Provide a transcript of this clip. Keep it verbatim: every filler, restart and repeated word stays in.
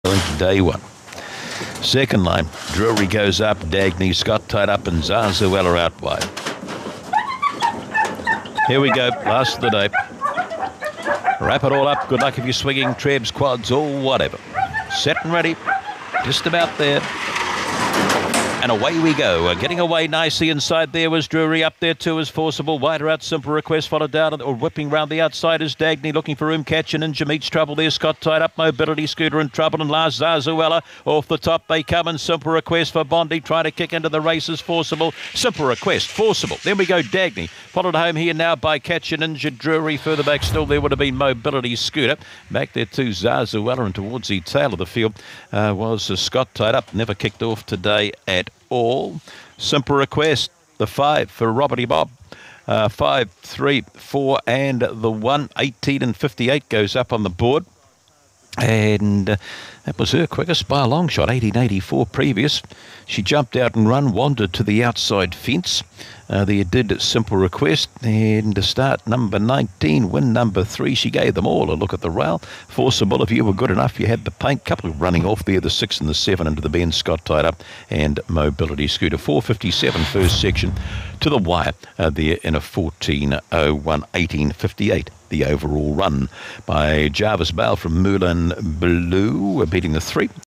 into day one. Second line, Drury goes up, Dagny, Scott tied up, and Zazuela out wide. Here we go, last of the day. Wrap it all up. Good luck if you're swinging, trebs, quads, or whatever. Set and ready. Just about there. And away we go. Uh, getting away nicely inside there was Drury. Up there too is Forcible. Wider out, Simple Request. Followed down or whipping round the outside is Dagny. Looking for room catch. And Ninja meets trouble there. Scott tied up. Mobility Scooter in trouble. And Lars Zazuela off the top. They come and Simple Request for Bondi. Trying to kick into the races. Forcible. Simple Request. Forcible. Then we go Dagny. Followed home here now by Catch and Ninja Drury. Further back still there would have been Mobility Scooter. Back there too Zazuela. And towards the tail of the field uh, was uh, Scott tied up. Never kicked off today at all. Simple Request, the five for Roberty Bob. Uh, five, three, four, and the one. eighteen and fifty-eight goes up on the board. And uh, that was her quickest by a long shot, eighteen eighty-four previous. She jumped out and run, wandered to the outside fence. Uh, there did Simple Request. And to start number nineteen, win number three. She gave them all a look at the rail. Forcible, if you were good enough, you had the paint. Couple of running off there, the six and the seven into the bend. Scott tied up, and Mobility Scooter. four fifty-seven first section to the wire uh, there in a fourteen oh one, eighteen fifty-eight. The overall run by Jarvis Bale from Moulin Blue, beating the three.